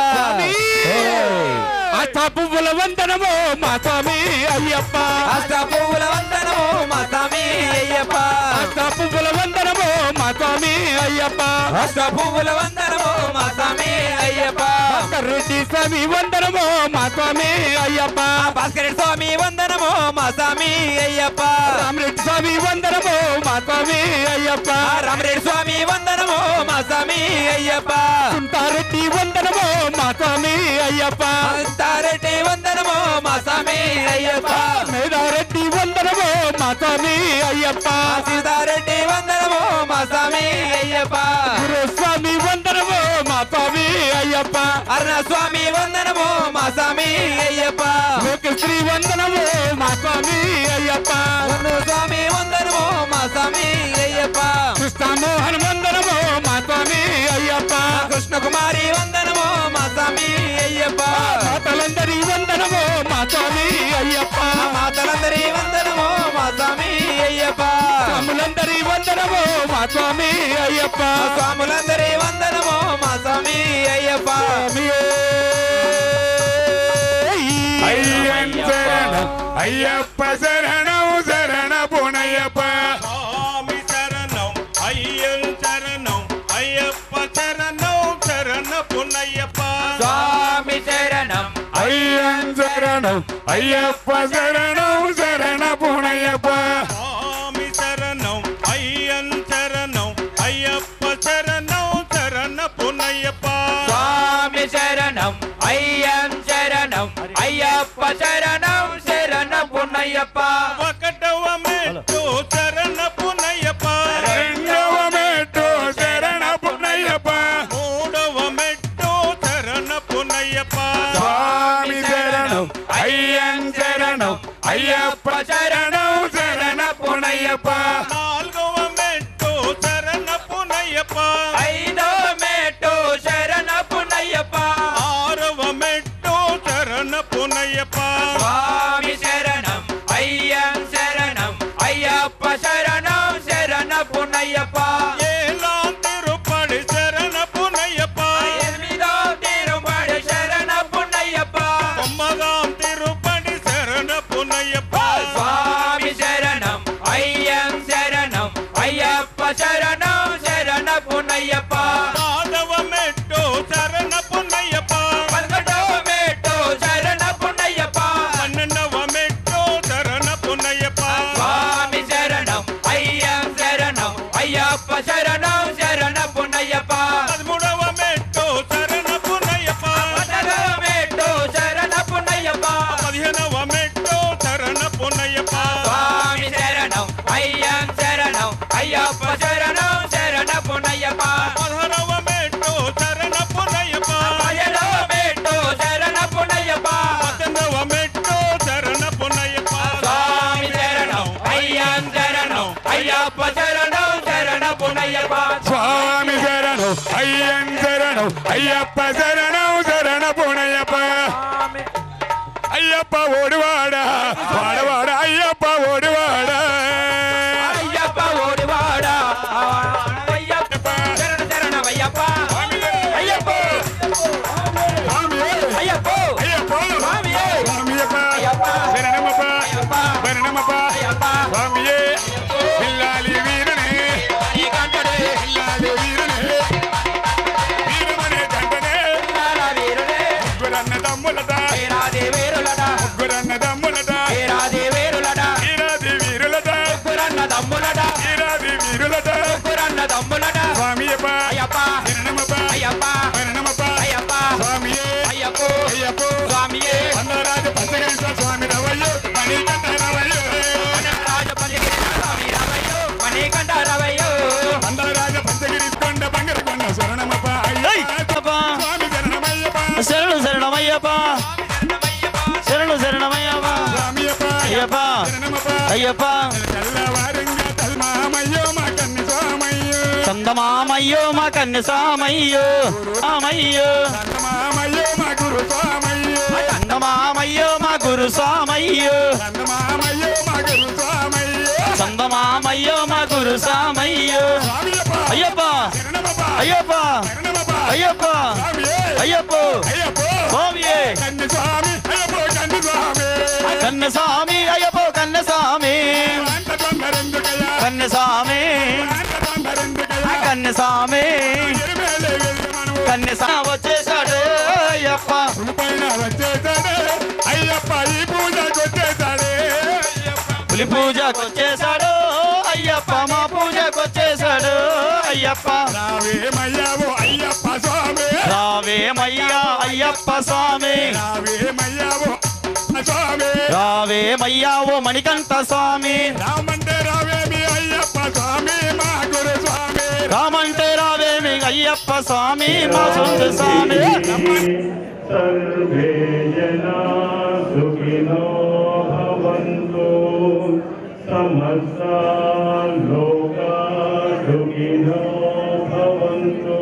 అష్ట పువ్వుల వందనమో మా స్వామి అయ్యప్ప అష్ట పువ్వుల వందనమో మా స్వామి అయ్యప్ప అష్ట పువ్వుల వందనమో మా స్వామి అయ్యప్ప అష్ట పువ్వుల వందనమో మా స్వామి అయ్యప్ప భాస్కర్ రెడ్డి స్వామి వందనమో మా స్వామి అయ్యప్ప భాస్కర్ స్వామి వందనమో మా స్వామి అయ్యప్ప రామరెడ్డి స్వామి వందనమో మా స్వామి అయ్యప్ప రామరెడ్డి స్వామి వందనమో మా స్వామి అయ్యప్ప కుంటారెడ్డి వందనమో మా స్వామి అయ్యప్ప తారెడ్డి వందనమో మా స్వామి అయ్యప్ప మేధారెడ్డి వందనమో మా స్వామి అయ్యప్ప సీతారెడ్డి వందనమో మా స్వామి అయ్యప్ప గురుస్వామి వందనమో మా స్వామి అయ్యప్ప అరుణ స్వామి వందనమో మా స్వామి అయ్యప్ప లోకశ్రీ వందనమో మా స్వామి అయ్యప్ప వన్ను స్వామి వందనమో మా స్వామి అయ్యప్ప కృష్ణమోహన్ వందనమో మా స్వామి అయ్యప్ప కృష్ణ కుమారి వందనమో మా స్వామి అయ్యప్ప మాతలందరి వందనమో మా స్వామి అయ్యప్ప మాతలందరి వందనమో మా స్వామి అయ్యప్ప స్వాములందరి వందనమో మా స్వామి అయ్యప్ప స్వాములందరి వందనమో మా స్వామి అయ్యప్ప అయ్యప్ప అయ్యప్ప శరణం శరణ పుణయ్యప్ప స్వామి శరణం అయ్యం శరణం అయ్యప్ప శరణం శరణ పున్నయ్యప్ప స్వామి శరణం అయ్యం శరణం అయ్యప్ప శరణం శరణ పుణయ్యప్ప స్వామి శరణం అయ్యం శరణం అయ్యప్ప శరణం శరణ పున్నయ్యప్ప స్వామి శరణం అయ్యం శరణం అయ్యప్ప శరణం శరణ పున్నయ్యప్ప ఒకటవ మెట్టు శరణ పున్నయ్యప్ప రెండవ మెట్టు అయ్యప్ప శరణం శరణపునయ్యప్ప నాలుగవ మెట్టు శరణపునయ్యప్ప ఐదో మెట్టు శరణపునయ్యప్ప ఆరవ మెట్టు శరణపునయ్యప్ప స్వామి శరణం అయ్యం శరణం అయ్యప్ప శరణం శరణపునయ్యప్ప ఏలాం తిరుపడి శరణపునయ్యప్ప ఎనిమిదో తిరుపడి శరణపునయ్యప్ప తొమ్మిదాం తిరుపడి శరణపునయ్యప్ప స్వామి శరణం అయ్యం శరణం అయ్యప్ప శరణం శరణపునయ్యప్ప పదవ మెట్టు శరణపునయ్యప్ప పదకొండో మెట్టు శరణపునయ్యప్ప పన్నెండవ మెట్టు శరణపునయ్యప్ప స్వామి శరణం అయ్యం శరణం అయ్యప్ప శరణం శరణపునయ్యప్ప పదమూడవ మెట్టు శరణపునయ్యప్ప పదహారవ మెట్టు శరణపునయ్యప్ప పదిహేనవ మెట్టు శరణపునయ్యప్ప స్వామి శరణం అయ్యం శరణం అయ్యప్ప శరణం శరణపునయ్యప్ప పదహారవ మెట్టు శరణపునయ్యప్ప పదిహేడవ మెట్టు శరణపునయ్యప్ప పద్దెనిమిదవ మెట్టు శరణపునయ్యప్ప స్వామి శరణం అయ్యం శరణం అయ్యప్ప శరణం శరణపునయ్యప్ప స్వామి శరణం అయ్యం శరణం అయ్యప్ప శరణం శరణపునయ్యప్ప అయ్యప్ప ఓడివాడా వాడవాడ అయ్యప్ప ఓడివాడా అయ్యప్ప ఓడివాడ అయ్యప్ప శరణ శరణం అయ్యప్ప అయ్యప్ప అయ్యప్ప అయ్యప్ప స్వామియే స్వామియప్ప అయ్యప్ప శరణమప్ప అయ్యప్ప శరణమప్ప అయ్యప్ప స్వామియే పిల్లాలి వీరునే నీ కంటడే పిల్లాలి వీరునే వీరమనే కంటనే నారా వీరుడే ముగ్గురన్న తమ్ములట వీరాది వీరులట ముగ్గురన్న తమ్ములట వీరాది వీరులట వీరాది వీరులట ముగ్గురన్న దమ్ములట వీరాది వీరులట ముగ్గురన్న దమ్ములట స్వామియప్ప అయ్యప్ప శరణమప్ప అయ్యప్ప శరణమప్ప అయ్యప్ప స్వామియే అయ్యప్ప అయ్యప్ప స్వామియే అందరాజు పంచగంట స్వామి రవయ్యో మణికంఠ రవయ్యో రాజపల్లి స్వామి రవయ్యో మణికంఠ రవయ్యో అందరాజ పంచగిరి కొండ బంగారు కొండ శరణమప్ప అయ్యప్ప స్వామి శరణమయ్యప్ప శరణు శరణమయ్యప్ప శరణు శరణమయ్యప్ప స్వామియప్ప అయ్యప్ప శరణమప్ప అయ్యప్ప తెల్లవారంగా తల్మామయ్యో మా కన్ను స్వామయ్యో చందమామయ్యో మా కన్య సామయ్యో ఆమయ్యో చందమామయ్యో మా గురు స్వామయ్యో చందమామయ్యో మా గురు సామయ్యో చందమామయ్యో మా గురు స్వామయ్యో చందమామయ్యో మా గురు సామయ్యో స్వామియప్ప అయ్యప్ప శరణమప్ప అయ్యప్ప శరణమప్ప అయ్యప్ప స్వామియే అయ్యప్ప అయ్యప్ప స్వామియే కన్ను స్వామి అయ్యప్ప కన్ను స్వామి కన్న స్వామి అయ్యప్ప కన్న స్వామి అంత తొందరెందుకయ్యా కన్న స్వామి అంత తొందరెందుకయ్యా కన్న స్వామి ఎరుమేలే వెళ్తే మనము కన్న స్వామి వచ్చేసాడు అయ్యప్ప పైన వచ్చేసాడే అయ్యప్ప ఈ పూజకు వచ్చేసాడే పులి పూజకు వచ్చేసాడు అయ్యప్ప మా పూజకు వచ్చేసాడు అయ్యప్ప రావేమయ్యావో అయ్యప్ప స్వామి రావేమయ్యా అయ్యప్ప స్వామి రావేమయ్యావో స్వామి రావేమయ్యా ఓ మణికంఠ స్వామి రామంటే రావేమి అయ్యప్ప స్వామి మా గురు స్వామి రామంటే రావేమి అయ్యప్ప స్వామి మా సొంత స్వామి सर्वे जना सुखिनो भवन्तु समस्ता लोका सुखिनो भवन्तु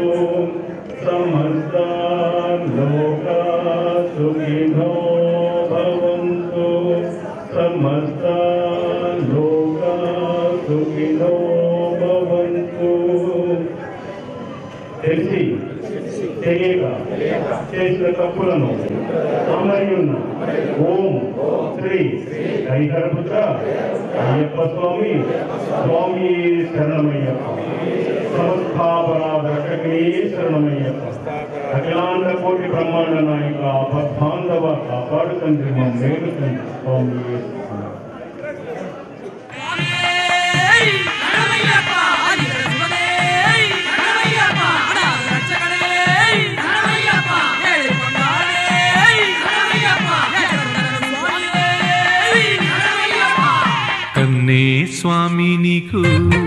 समस्ता लोका सुखिनो भवन्तु समस्ता लोका सुखिनो भवन्तु తెలిసి తెలియక చేసిన తప్పులను అమర్యున్న ఓం శ్రీ హరిహరపుత్ర అయ్యప్ప స్వామి స్వామి శరణమయ్యప్ప సమస్తాపరాధ రక్షకే శరణమయ్యప్ప అఖిలాండ కోటి బ్రహ్మాండ నాయక భద్బాంధవ కాపాడు తండ్రి మా మేలు తండ్రి స్వామి కన్నే స్వామి నీకు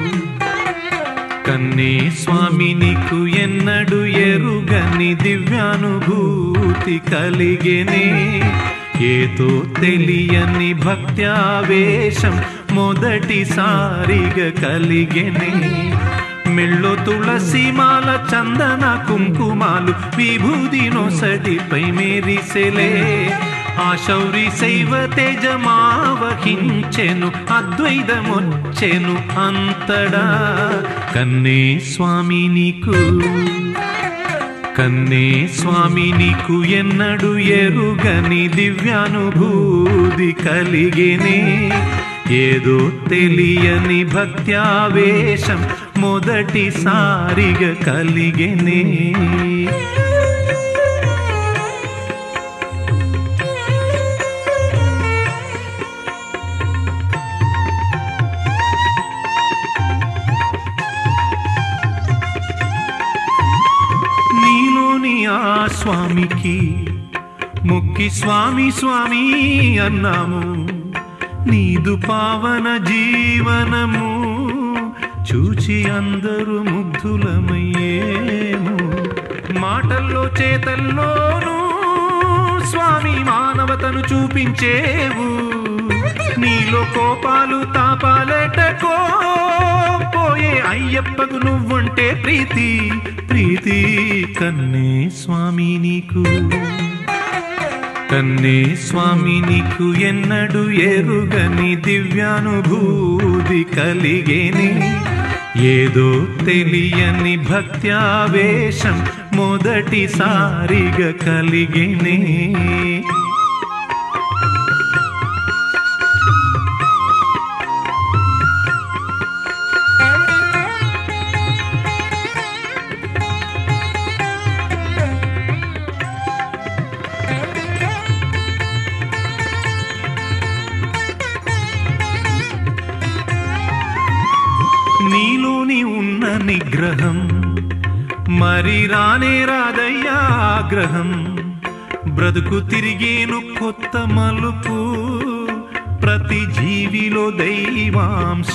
కన్నే స్వామి నీకు ఎన్నడు ఎరుగని దివ్యానుభూతి కలిగెనే ఏదో తెలియని భక్త్యావేశం మొదటిసారిగా కలిగెనే. మెళ్ళో తులసిమాల చందన కుంకుమాలు విభూది నొసటిపై మెరిసెలే. ఆ శౌరి శైవ తేజమావహించెను అద్వైతమొచ్చెను అంతడా. కన్నే స్వామి నీకు కన్నే స్వామి నీకు ఎన్నడు ఎరుగని దివ్యానుభూతి కలిగెనే. ఏదో తెలియని భక్త్యావేశం మొదటిసారిగా కలిగెనే. నీలోని ఆ స్వామికి ముక్కి స్వామి స్వామి అన్నాము. నీదు పావన జీవనము చూచి అందరూ ముగ్ధులమయ్యేము. మాటల్లో చేతల్లోనూ స్వామి మానవతను చూపించేవు. నీలో కోపాలు తాపాలటకో పోయే అయ్యప్పకు నువ్వంటే ప్రీతి ప్రీతి. కన్నే స్వామి నీకు కన్నే స్వామి నీకు ఎన్నడు ఎరుగని దివ్యానుభూతి కలిగేని. ఏదో తెలియని భక్త్యావేశం మొదటిసారిగా కలిగేనే. నీలోని ఉన్న నిగ్రహం మరి రానే రాదయ్యా ఆగ్రహం. బ్రతుకు తిరిగేను కొత్త మలుపు ప్రతి జీవిలో దైవాంశ.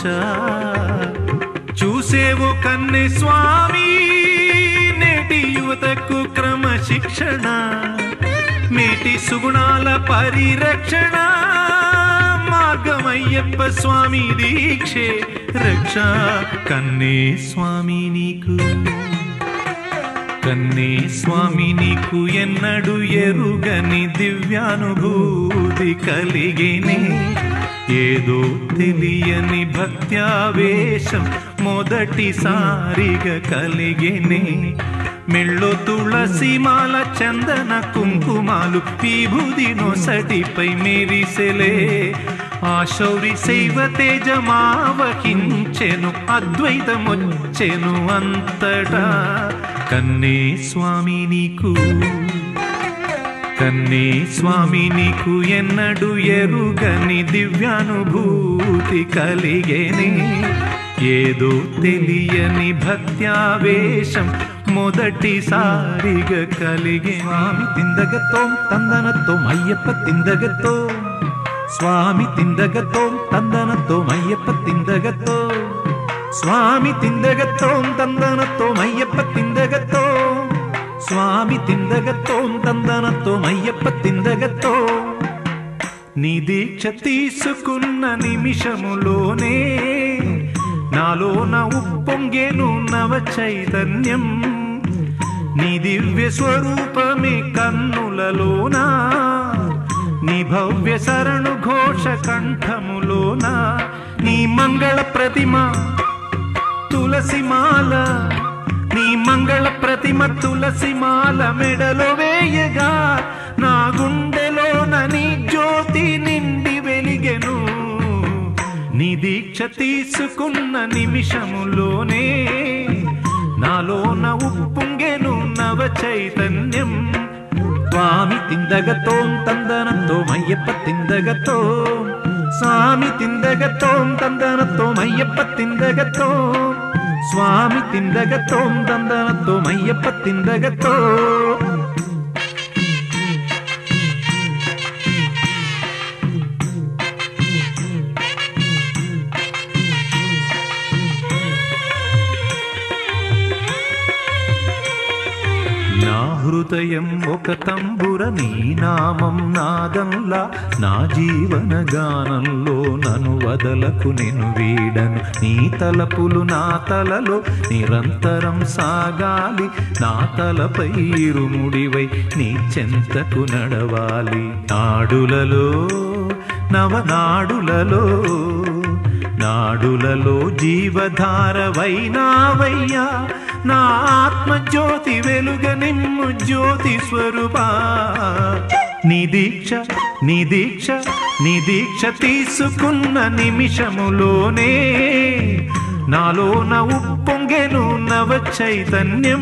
చూసేవో కన్నె స్వామి నేటి యువతకు క్రమశిక్షణ. మేటి సుగుణాల పరిరక్షణ మార్గమయ్యప్ప స్వామి దీక్షే రక్ష. కన్నే స్వామి నీకు కన్నే స్వామి నీకు ఎన్నడు ఎరుగని దివ్యానుభూతి కలిగేనే. ఏదో తెలియని భక్త్యావేశం మొదటిసారిగా కలిగేనే. మెళ్ళో తులసిమాల చందన కుంకుమాలు విభూది నొసటిపై మెరిసెలే. ఆ శౌరి శైవ తేజమావహించెను అద్వైతమొచ్చెను అంతటా. కన్నే స్వామి నీకు కన్నే స్వామి నీకు ఎన్నడు ఎరుగని దివ్యానుభూతి కలిగేనే. ఏదో తెలియని భక్త్యావేశం మొదటిసారిగా కలిగే. స్వామి తిందగతో తందనతో అయ్యప్ప తిందగతో. స్వామి తిందగతో తందనతో అయ్యప్ప తిందగతో. స్వామి తిందగతో తందనతో అయ్యప్ప తిందగతో. స్వామి తిందగతో తందనతో అయ్యప్ప తిందగతో. నీ దీక్ష తీసుకున్న నిమిషములోనే నాలోన ఉప్పొంగేను నవ చైతన్యం. నీ దివ్య స్వరూపమే కన్నులలోనా. నీ భవ్య శరణు ఘోష కంఠములోనా. నీ మంగళ ప్రతిమ తులసిమాల. నీ మంగళ ప్రతిమ తులసిమాల మెడలో వేయగా నా గుండెలోన నీ జ్యోతి నిండి వెలిగెను. నీ దీక్ష తీసుకున్న నిమిషములోనే నాలోన ఉప్పొంగెను నవ చైతన్యం. స్వామి తిందగతో తందనతో అయ్యప్ప తిందగతో. స్వామి తిందగతో తందనతో అయ్యప్ప తిందగతో. స్వామి తిందగతో తందనతో అయ్యప్ప తిందగతో. నా హృదయం ఒక తంబుర నీ నామం నాదంలా నా జీవన గానంలో నన్ను వదలకు నేను వీడను నీ తలపులు నా తలలో నిరంతరం సాగాలి నా తలపై ఇరుముడివై నీ చెంతకు నడవాలి నాడులలో నవనాడులలో నాడులలో జీవధారవైనావయ్యా నా ఆత్మజ్యోతి వెలుగ నిమ్ము జ్యోతి స్వరూపా నీ దీక్ష నీ దీక్ష నీ దీక్ష తీసుకున్న నిమిషములోనే నాలోన ఉప్పొంగెను నవ చైతన్యం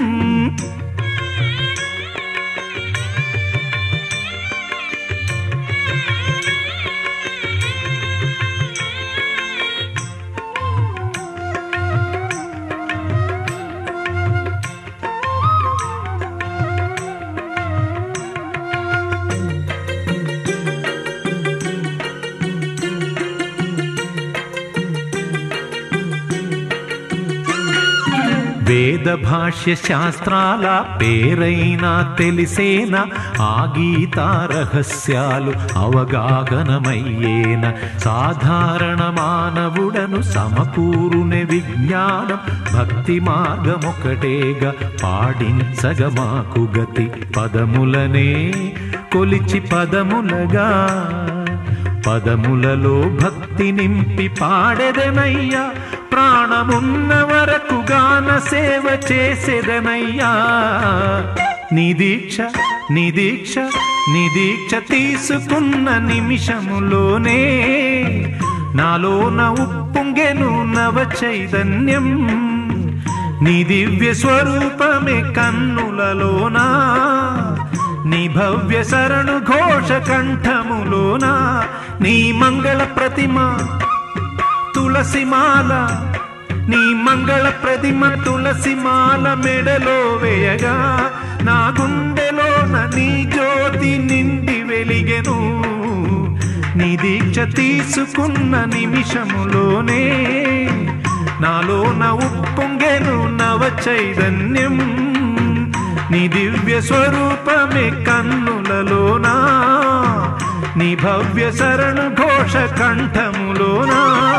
వేద భాష్య శాస్త్రాల పేరైనా తెలిసేనా ఆ గీతా రహస్యాలు అవగాహనమయ్యేన సాధారణ మానవుడను సమకూరునే విజ్ఞానం భక్తి మార్గమొకటేగా పాడించగ మాకు గతి పదములనే కొలిచి పదములగా పదములలో భక్తి నింపి పాడెదనయ్యా ప్రాణమున్న వరకు గాన సేవ చేసేదనయ్యా నీ దీక్ష నీ దీక్ష నీ దీక్ష తీసుకున్న నిమిషములోనే నాలోన ఉప్పొంగెను నవ చైతన్యం నీ దివ్య స్వరూపమే కన్నులలోనా నీ భవ్య శరణు ఘోష కంఠములోనా నీ మంగళ ప్రతిమ తులసిమాల నీ మంగళ ప్రతిమ తులసిమాల మెడలో వేయగా నా గుండెలోన నీ జ్యోతి నిండి వెలిగెను నీ దీక్ష తీసుకున్న నిమిషములోనే నాలోన ఉప్పొంగెను నవ చైతన్యం నీ దివ్య స్వరూపమే కన్నులలోనా నీ భవ్య శరణు ఘోష కంఠములోనా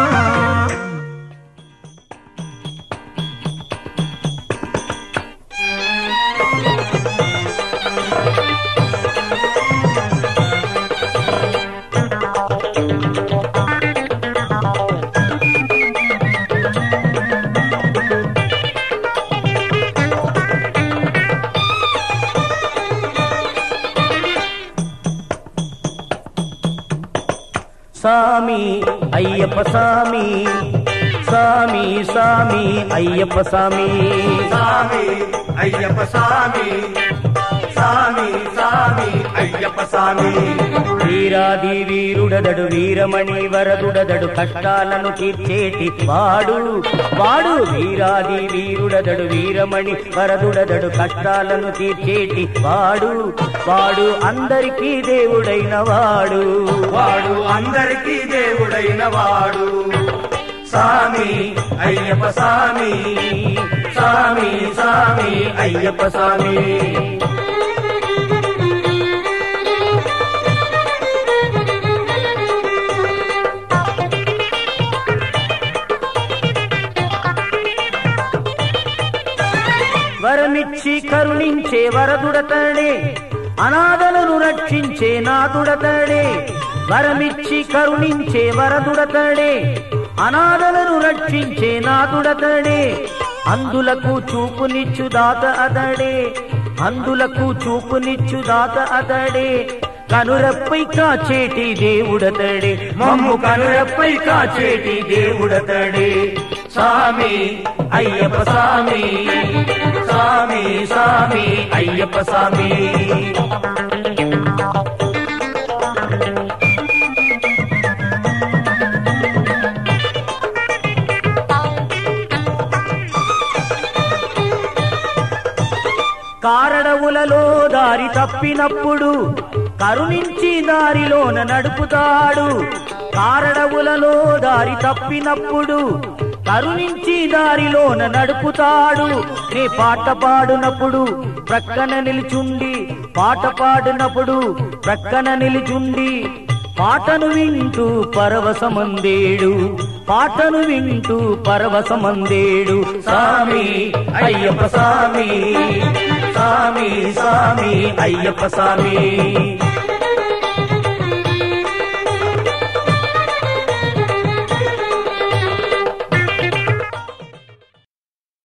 సామి అయ్యప్ప సామి సామి సామి అయ్యప్ప సామి సామి అయ్యప్ప సామి సామి సామి అయ్యప్ప సామి వీరాది వీరుడదడు వీరమణి వరదుడదడు కష్టాలను తీర్చేటి వాడు వాడు వీరాది వీరుడదడు వీరమణి వరదుడదడు కష్టాలను తీర్చేటి వాడు వాడు అందరికీ దేవుడైన వాడు వాడు అందరికీ దేవుడైన వాడు సామి అయ్యప్ప సామి సామి సామి అయ్యప్ప సామి వరమిచ్చి కరుణించే వరదుడతడే అనాథలను రక్షించే నాదుడతడే వరమిచ్చి కరుణించే వరదుడతడే అనాథలను రక్షించే నాదుడతడే అందులకు చూపునిచ్చు దాత అతడే అందులకు చూపునిచ్చు దాత అతడే కనురప్పై కాచేటి దేవుడతడే మమ్ము కనురప్పై కాచేటి దేవుడతడే సామి అయ్యప్ప సామి సామి సామి అయ్యప్ప సామి కారడవులలో దారి తప్పినప్పుడు కరుణించి దారిలోన నడుపుతాడు కారడవులలో దారి తప్పినప్పుడు కరుణించి దారిలోన నడుపుతాడు. నీ పాట పాడునప్పుడు ప్రక్కన నిలుచుండి, పాట పాడినప్పుడు ప్రక్కన నిలుచుండి, పాటను వింటూ పరవశమందేడు, పాటను వింటూ పరవశమందేడు. సామి అయ్యప్ప సామి, సామి సామి అయ్యప్ప సామి.